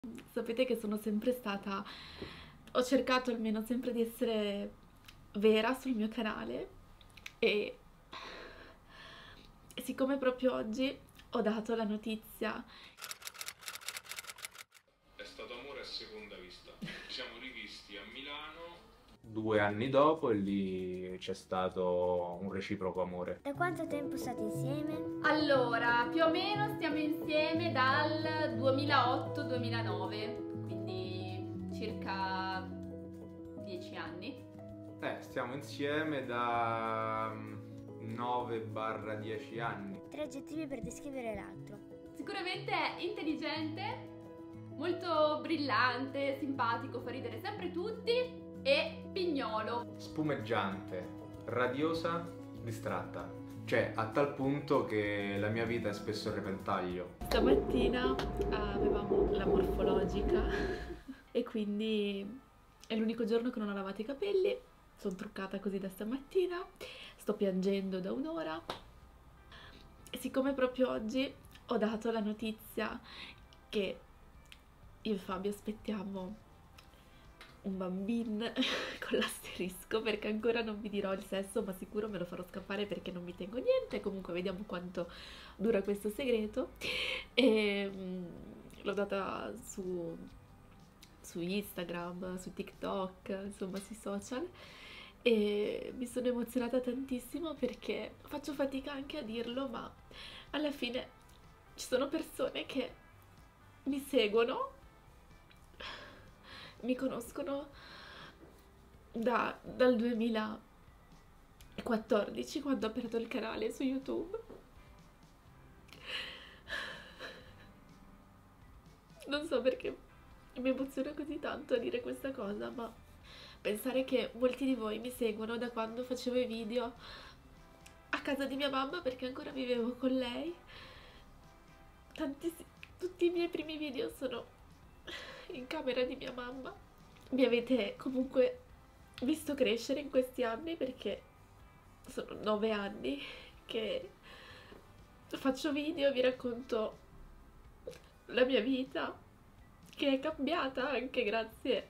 Sapete che sono sempre stata, ho cercato almeno sempre di essere vera sul mio canale e siccome proprio oggi ho dato la notizia. È stato amore a seconda vista. Ci siamo rivisti a Milano 2 anni dopo e lì c'è stato un reciproco amore. Da quanto tempo state insieme? Allora, più o meno stiamo insieme dal 2008-2009, quindi circa 10 anni. Stiamo insieme da 9-10 anni. 3 aggettivi per descrivere l'altro. Sicuramente è intelligente, molto brillante, simpatico, fa ridere sempre tutti e pignolo. Spumeggiante, radiosa, distratta. Cioè, a tal punto che la mia vita è spesso a repentaglio. Stamattina avevamo la morfologica e quindi è l'unico giorno che non ho lavato i capelli. Sono truccata così da stamattina, sto piangendo da un'ora. E siccome proprio oggi ho dato la notizia che io e Fabio aspettiamo un bambino con l'asterisco, perché ancora non vi dirò il sesso, ma sicuro me lo farò scappare perché non mi tengo niente. Comunque vediamo quanto dura questo segreto. E l'ho data su Instagram, su TikTok, insomma sui social, e mi sono emozionata tantissimo perché faccio fatica anche a dirlo, ma alla fine ci sono persone che mi seguono, mi conoscono dal 2014, quando ho aperto il canale su YouTube. Non so perché mi emoziona così tanto a dire questa cosa, ma pensare che molti di voi mi seguono da quando facevo i video a casa di mia mamma, perché ancora vivevo con lei. Tutti i miei primi video sono in camera di mia mamma. Mi avete comunque visto crescere in questi anni, perché sono 9 anni che faccio video, vi racconto la mia vita, che è cambiata anche grazie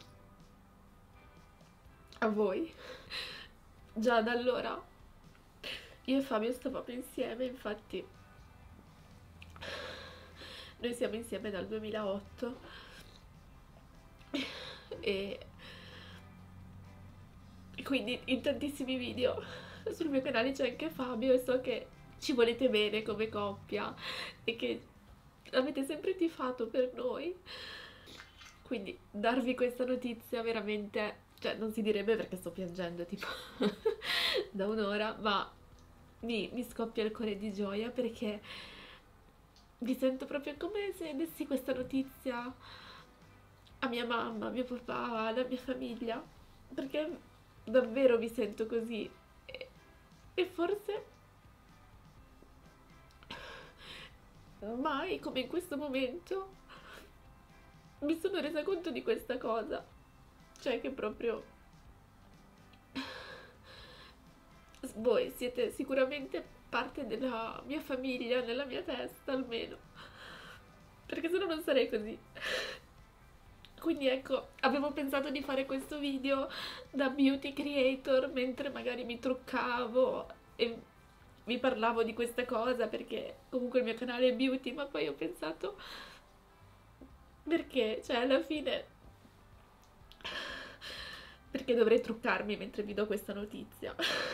a voi. Già da allora io e Fabio stavamo insieme, infatti noi siamo insieme dal 2008 e quindi in tantissimi video sul mio canale c'è anche Fabio e so che ci volete bene come coppia e che avete sempre tifato per noi. Quindi darvi questa notizia veramente, cioè non si direbbe perché sto piangendo tipo da un'ora, ma mi scoppia il cuore di gioia perché mi sento proprio come se dessi questa notizia a mia mamma, a mio papà, alla mia famiglia, perché davvero mi sento così e forse mai come in questo momento mi sono resa conto di questa cosa, cioè che proprio voi siete sicuramente parte della mia famiglia, nella mia testa almeno, perché sennò non sarei così. Quindi ecco, avevo pensato di fare questo video da beauty creator mentre magari mi truccavo e vi parlavo di questa cosa perché comunque il mio canale è beauty, ma poi ho pensato perché, cioè alla fine perché dovrei truccarmi mentre vi do questa notizia.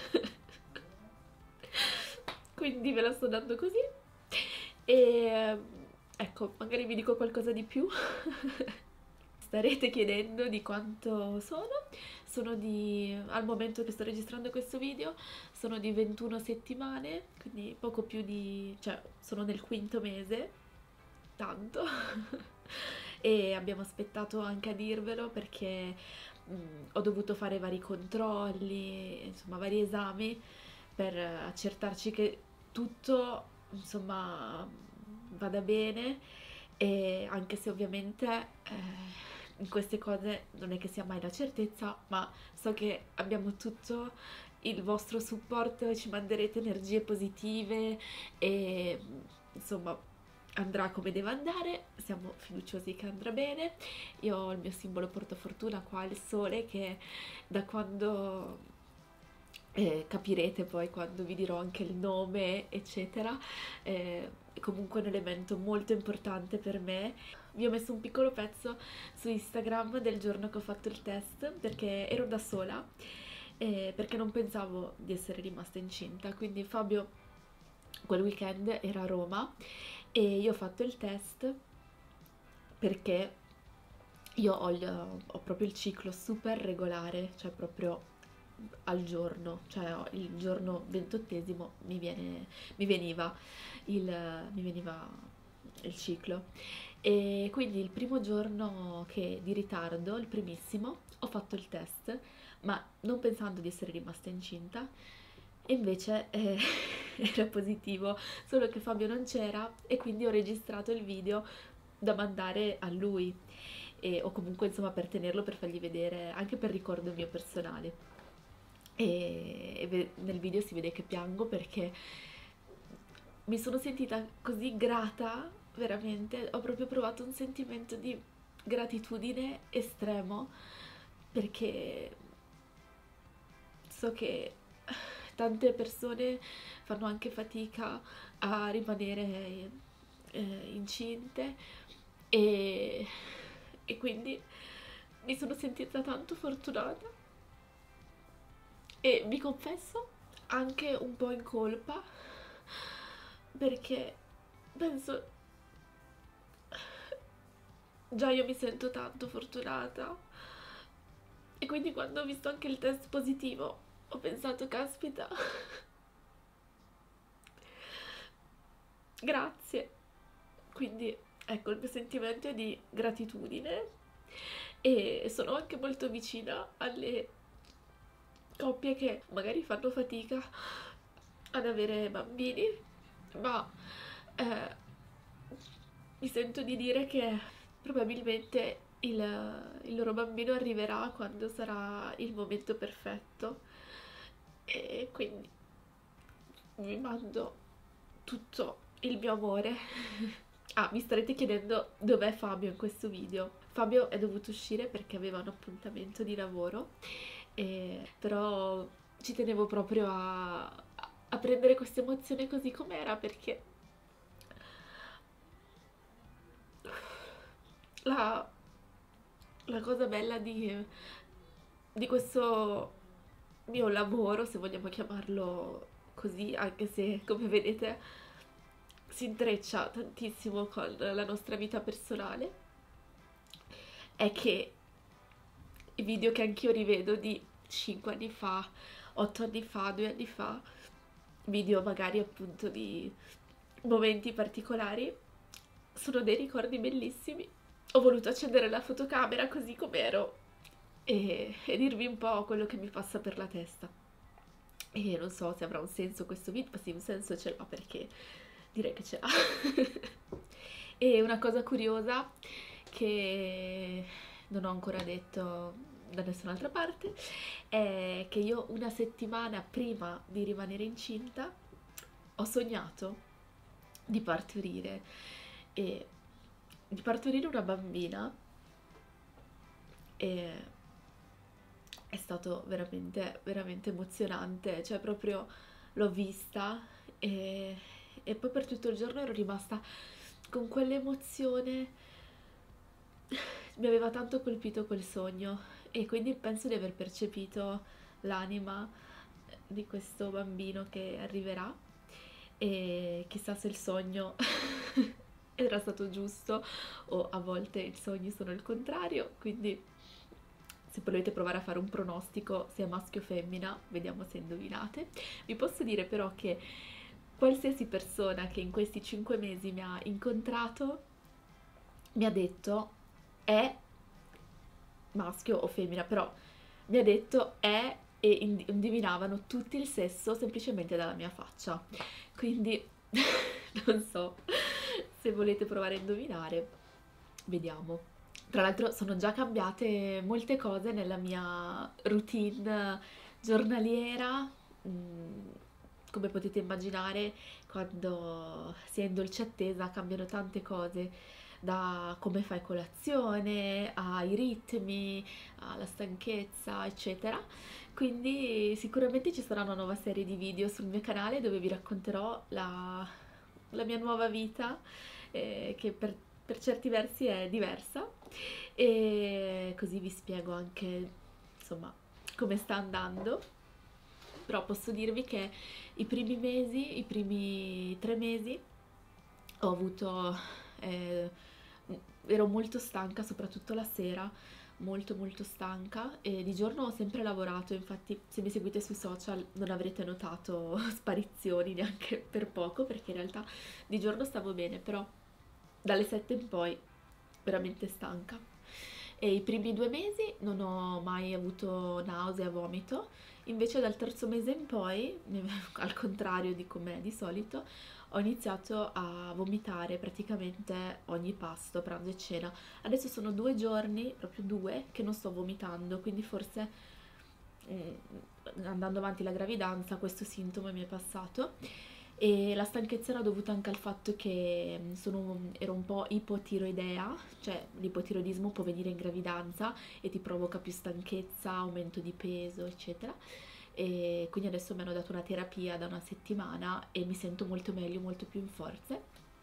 Quindi ve la sto dando così e ecco, magari vi dico qualcosa di più. Starete chiedendo di quanto sono al momento che sto registrando questo video, sono di 21 settimane, quindi poco più cioè sono nel quinto mese, tanto. E abbiamo aspettato anche a dirvelo perché ho dovuto fare vari controlli, insomma vari esami per accertarci che tutto, insomma, vada bene, e anche se ovviamente in queste cose non è che sia mai la certezza, ma so che abbiamo tutto il vostro supporto e ci manderete energie positive e insomma andrà come deve andare, siamo fiduciosi che andrà bene. Io ho il mio simbolo portafortuna qua, il sole, che da quando capirete poi quando vi dirò anche il nome, eccetera, è comunque un elemento molto importante per me. Vi ho messo un piccolo pezzo su Instagram del giorno che ho fatto il test, perché ero da sola, perché non pensavo di essere rimasta incinta, quindi Fabio quel weekend era a Roma e io ho fatto il test perché io ho proprio il ciclo super regolare, cioè proprio al giorno, cioè il giorno 28esimo mi veniva mi veniva il ciclo, e quindi il primo giorno di ritardo, il primissimo, ho fatto il test, ma non pensando di essere rimasta incinta, e invece era positivo, solo che Fabio non c'era e quindi ho registrato il video da mandare a lui, o comunque insomma per tenerlo, per fargli vedere, anche per ricordo mio personale. Nel video si vede che piango perché mi sono sentita così grata, veramente, ho proprio provato un sentimento di gratitudine estremo, perché so che tante persone fanno anche fatica a rimanere incinte, e quindi mi sono sentita tanto fortunata, e vi confesso anche un po' in colpa, perché penso, già io mi sento tanto fortunata, e quindi quando ho visto anche il test positivo ho pensato, caspita, grazie. Quindi ecco, il mio sentimento è di gratitudine, e sono anche molto vicina alle coppie che magari fanno fatica ad avere bambini, ma mi sento di dire che probabilmente il loro bambino arriverà quando sarà il momento perfetto, e quindi vi mando tutto il mio amore. Ah, mi starete chiedendo dov'è Fabio in questo video. Fabio è dovuto uscire perché aveva un appuntamento di lavoro, però ci tenevo proprio a prendere questa emozione così com'era, perché la cosa bella di questo mio lavoro, se vogliamo chiamarlo così, anche se come vedete si intreccia tantissimo con la nostra vita personale, è che i video che anch'io rivedo di 5 anni fa, 8 anni fa, 2 anni fa, video magari appunto di momenti particolari, sono dei ricordi bellissimi. Ho voluto accendere la fotocamera così com'ero e dirvi un po' quello che mi passa per la testa. E non so se avrà un senso questo video, ma sì, un senso ce l'ha, perché direi che ce l'ha. E una cosa curiosa che non ho ancora detto da nessun'altra parte è che io una settimana prima di rimanere incinta ho sognato di partorire, e di partorire una bambina, e è stato veramente veramente emozionante, cioè proprio l'ho vista, e poi per tutto il giorno ero rimasta con quell'emozione, mi aveva tanto colpito quel sogno, e quindi penso di aver percepito l'anima di questo bambino che arriverà, e chissà se il sogno era stato giusto, o a volte i sogni sono il contrario, quindi se volete provare a fare un pronostico sia maschio o femmina, vediamo se indovinate. Vi posso dire però che qualsiasi persona che in questi 5 mesi mi ha incontrato mi ha detto è maschio o femmina, però mi ha detto è, e indovinavano tutti il sesso semplicemente dalla mia faccia, quindi non so se volete provare a indovinare, vediamo. Tra l'altro sono già cambiate molte cose nella mia routine giornaliera, come potete immaginare, quando si è in dolce attesa cambiano tante cose, da come fai colazione, ai ritmi, alla stanchezza, eccetera. Quindi sicuramente ci sarà una nuova serie di video sul mio canale dove vi racconterò la mia nuova vita, che per certi versi è diversa, e così vi spiego anche, insomma, come sta andando. Però posso dirvi che i primi mesi, i primi 3 mesi, ho avuto, ero molto stanca, soprattutto la sera, molto molto stanca, e di giorno ho sempre lavorato. Infatti se mi seguite sui social non avrete notato sparizioni neanche per poco, perché in realtà di giorno stavo bene, però dalle 7 in poi veramente stanca. E i primi 2 mesi non ho mai avuto nausea, vomito, invece dal terzo mese in poi, al contrario di com'è di solito, ho iniziato a vomitare praticamente ogni pasto, pranzo e cena. Adesso sono 2 giorni, proprio 2, che non sto vomitando, quindi forse andando avanti la gravidanza questo sintomo mi è passato. E la stanchezza era dovuta anche al fatto che ero un po' ipotiroidea, cioè l'ipotiroidismo può venire in gravidanza e ti provoca più stanchezza, aumento di peso, eccetera. E quindi adesso mi hanno dato una terapia da una settimana e mi sento molto meglio, molto più in forze.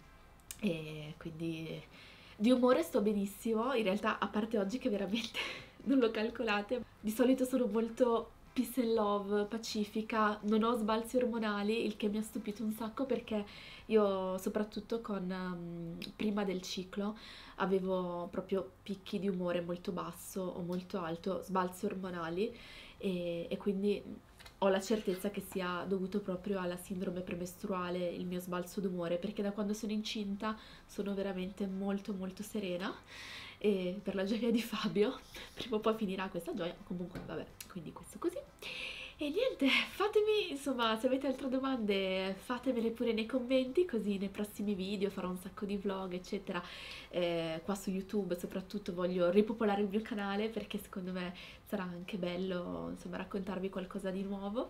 E quindi di umore sto benissimo, in realtà, a parte oggi che veramente non lo calcolate. Di solito sono molto peace and love, pacifica, non ho sbalzi ormonali, il che mi ha stupito un sacco, perché io soprattutto prima del ciclo avevo proprio picchi di umore molto basso o molto alto, sbalzi ormonali, e quindi ho la certezza che sia dovuto proprio alla sindrome premestruale il mio sbalzo d'umore, perché da quando sono incinta sono veramente molto molto serena, e per la gioia di Fabio prima o poi finirà questa gioia. Comunque vabbè, quindi questo così. E niente, fatemi, insomma, se avete altre domande fatemele pure nei commenti, così nei prossimi video farò un sacco di vlog eccetera. Qua su YouTube soprattutto voglio ripopolare il mio canale, perché secondo me sarà anche bello, insomma, raccontarvi qualcosa di nuovo.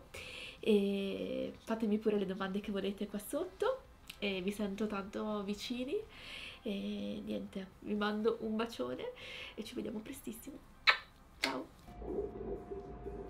E fatemi pure le domande che volete qua sotto, e vi sento tanto vicini. E niente, vi mando un bacione e ci vediamo prestissimo. Ciao!